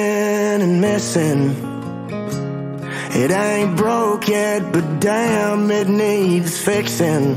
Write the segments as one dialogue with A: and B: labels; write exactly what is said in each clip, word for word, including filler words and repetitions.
A: broken and missing. It ain't broke yet, but damn, it needs fixin'.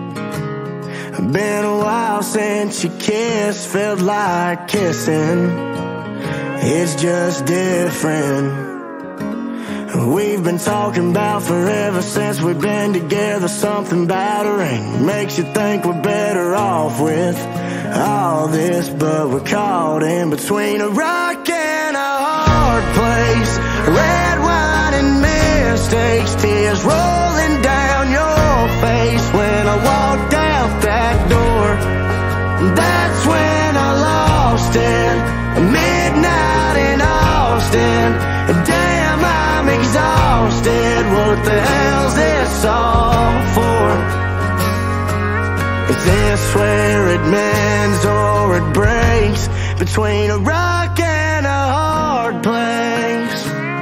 A: Been a while since you kissed, felt like kissing. It's just different. We've been talking about forever since we've been together. Something about a ring makes you think we're better off with all this, but we're caught in between a rock and a hard place. Red wine and mistakes, tears rolling down your face. When I walked out that door, that's when I lost it. Midnight in Austin, damn, I'm exhausted. What the hell's this all for? Is this where it mends or it breaks? Between a rock and a hard place.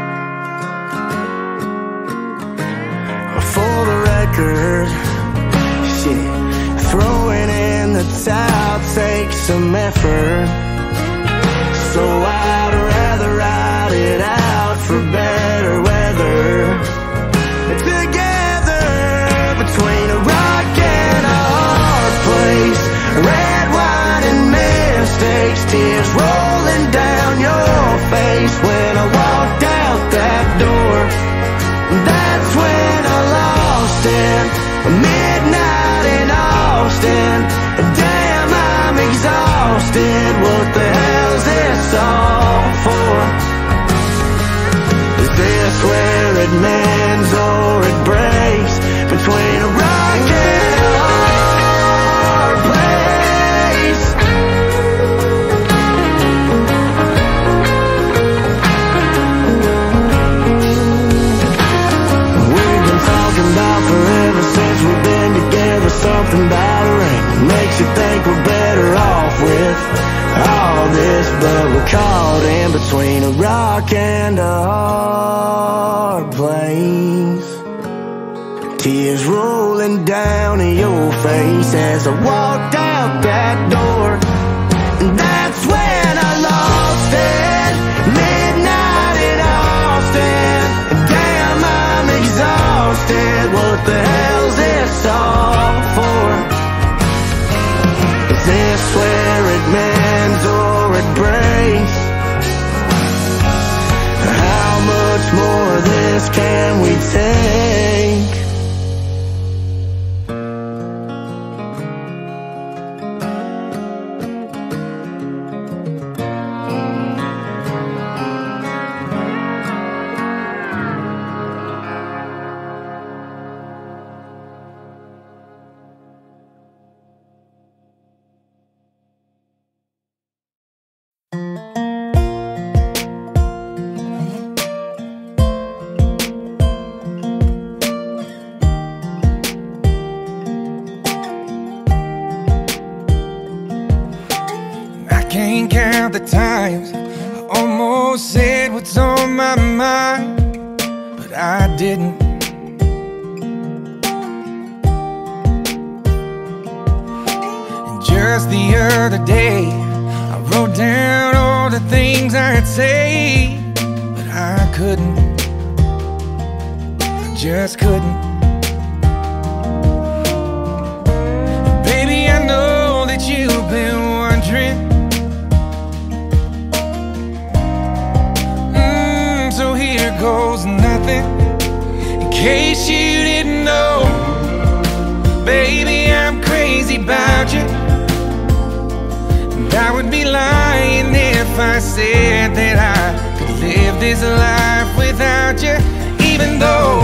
A: For the record, shit, throwing in the towel takes some effort. So I'd rather ride it out for better weather. Together, between a rock and a hard place. Red wine and mistakes, tears rolling down your face. When I walked out that door, that's when I lost it. Midnight in Austin, damn, I'm exhausted. What the hell's this all for? Is this where it mends or it breaks? Between a rock and a hard place. We've been talking about forever since we've been together. Something about a ring makes you think we're better off with all this, but we're caught in between a rock and a hard place. Tears rolling down your face as I walked out that door, and that's when I lost it. Midnight in Austin, damn, I'm exhausted. What the hell's this all for? Is this where it mends or it breaks? How much more of this can we take?
B: Can't count the times I almost said what's on my mind, but I didn't. And just the other day I wrote down all the things I'd say, but I couldn't. I just couldn't. And baby, I know that you've been wondering, so here goes nothing. In case you didn't know, baby, I'm crazy about you, and I would be lying if I said that I could live this life without you. Even though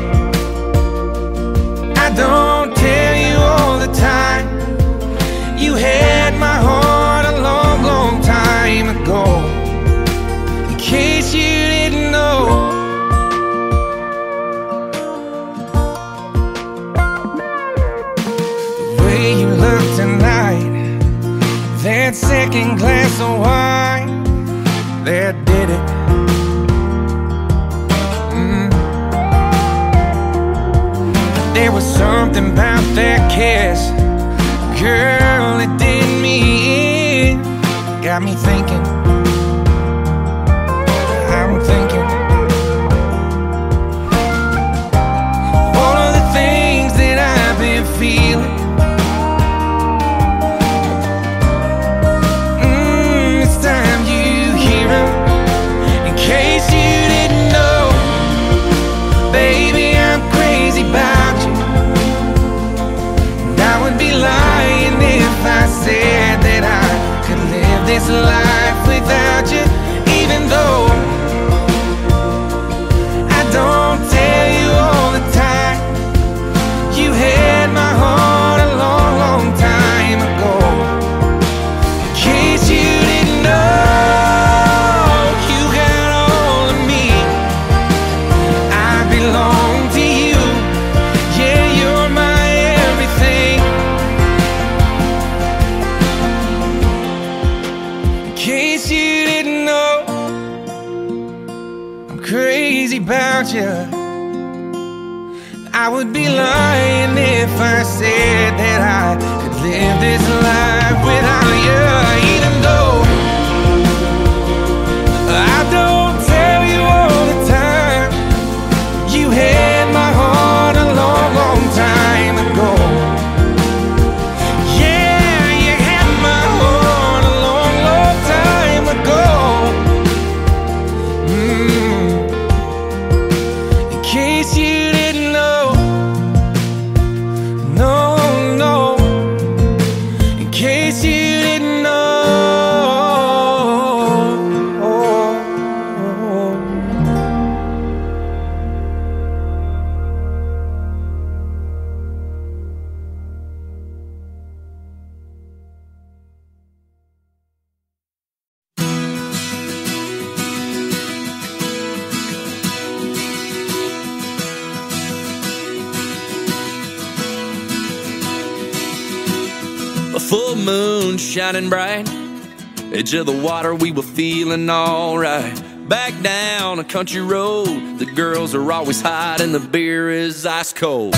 B: I don't tell you all the time, you had my heart a long, long time ago. In case you didn't know, the way you look tonight, that second glass of wine, that did it. mm. There was something about that kiss, girl, it did me in. Got me thinking, crazy about you. I would be lying if I said that I could live this life without you. Even though I don't tell you all the time, you had my heart a long, long time ago. Yeah, you had my heart a long, long time ago. Mm. In case you didn't know, no, no. In case you didn't know.
C: A full moon shining bright, edge of the water, we were feeling alright. Back down a country road, the girls are always hot and the beer is ice cold.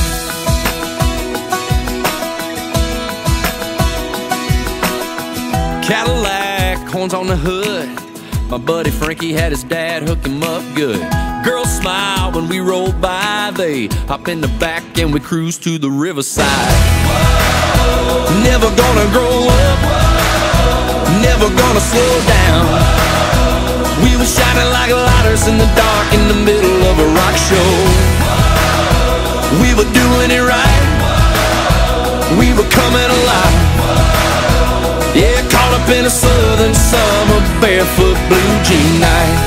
C: Cadillac, horns on the hood, my buddy Frankie had his dad hook him up good. Girls smile when we roll by, they hop in the back and we cruise to the riverside. Never gonna grow up, never gonna slow down. We were shining like lighters in the dark in the middle of a rock show. We were doing it right, we were coming alive. Yeah, caught up in a southern summer, barefoot blue jean night.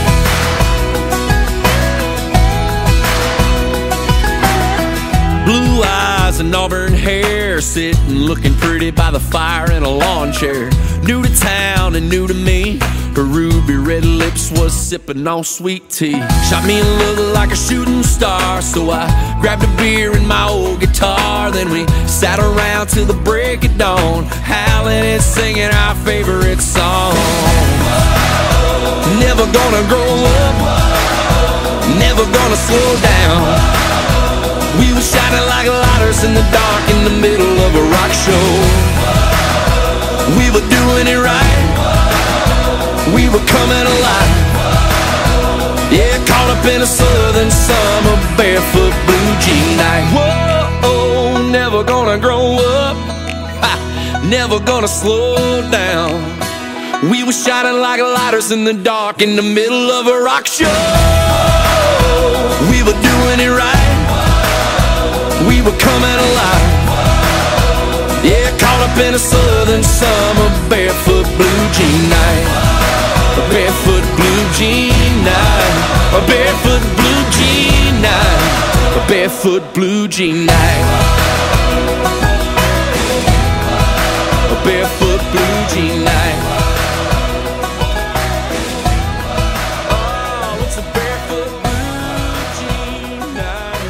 C: Blue eyes and auburn hair, sitting looking pretty by the fire in a lawn chair. New to town and new to me, her ruby red lips was sipping on sweet tea. Shot me a look like a shooting star, so I grabbed a beer and my old guitar. Then we sat around till the break of dawn, howling and singing our favorite song. Never gonna grow up, never gonna slow down. We were shining like lighters in the dark in the middle of a rock show. We were doing it right, we were coming alive. Yeah, caught up in a southern summer, barefoot blue jean night. Whoa, never gonna grow up, ha, never gonna slow down. We were shining like lighters in the dark in the middle of a rock show. We were doing it right, we were coming alive. Yeah, caught up in a southern summer, barefoot blue jean night. A barefoot blue jean night. A barefoot blue jean night. A barefoot blue jean night. A barefoot blue jean night. Oh, it's a barefoot blue jean night.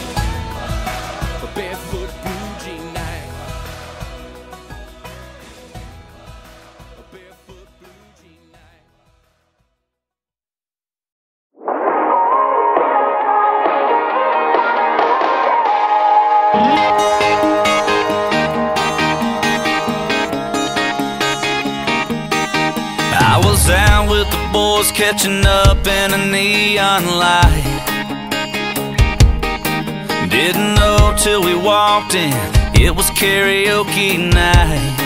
C: A barefoot blue jean night. A barefoot blue jean night.
D: I was out with the boys catching up in a neon light. Didn't know till we walked in, it was karaoke night.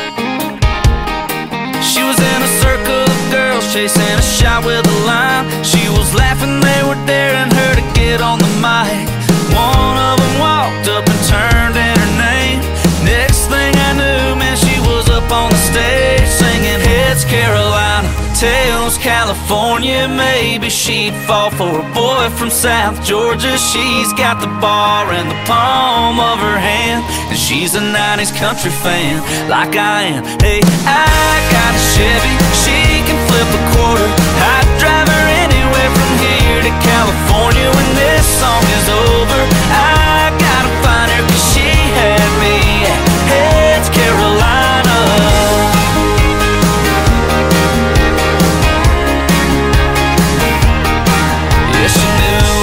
D: She was in a circle of girls chasing a shot with a line. She was laughing, they were daring her to get on the mic. One of them walked up and turned in her name. Next thing I knew, man, she was up on the stage singing Heads Carolina, Tails California. Maybe she'd fall for a boy from South Georgia. She's got the bar in the palm of her hand, and she's a nineties country fan like I am. Hey, I got a Chevy, she can flip a quarter. I'd drive her anywhere from here to California. When this song is over, I gotta find her, 'cause she had me at Heads Carolina. Yeah, she knew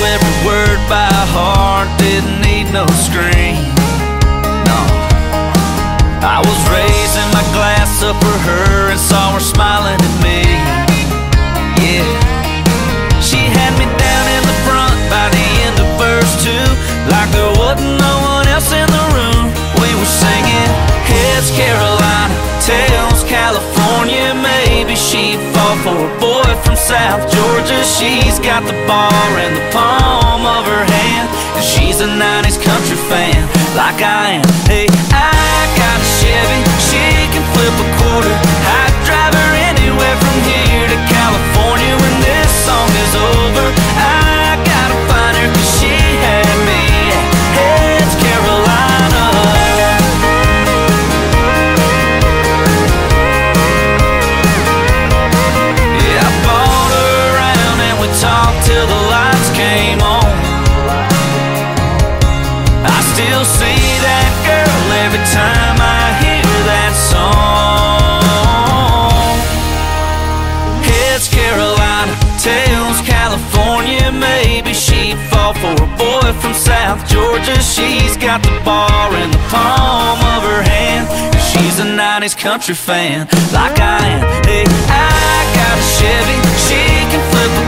D: yellow screen. No, I was raising my glass up for her and saw her smiling at me. Yeah, she had me down in the front by the end of verse two, like there wasn't no one else in the room. We were singing heads Carolina, tails California. Maybe she'd fall for a boy from South Georgia. She's got the bar in the palm of her hand, and she's a nineties country fan like I am. Hey, I got a Chevy, she can flip a quarter. I'd drive her anywhere from here to California. When this song is over, I gotta find her, 'cause she had me at heads Carolina. Yeah, I bought her around and we talked till the lights came on. I still see that girl every time I hear that song. Heads Carolina, tails California. Maybe she'd fall for a boy from South Georgia. She's got the bar in the palm of her hand, and she's a nineties country fan like I am. Hey, I got a Chevy, she can flip a